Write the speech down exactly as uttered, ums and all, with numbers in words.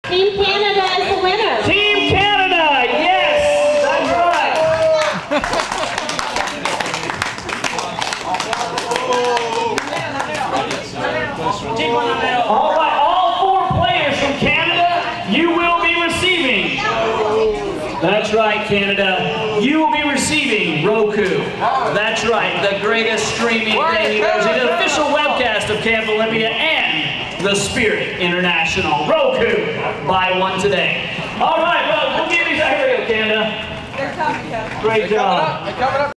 Team Canada is the winner. Team Canada, yes, that's right. All right, all four players from Canada, you will be receiving. That's right, Canada. You will be receiving Roku. That's right, the greatest streaming thing. There's an official webcast of Camp Olympia and the Spirit International. Roku, buy one today. All right, well, we'll give these. Here you go, Canada. Great job.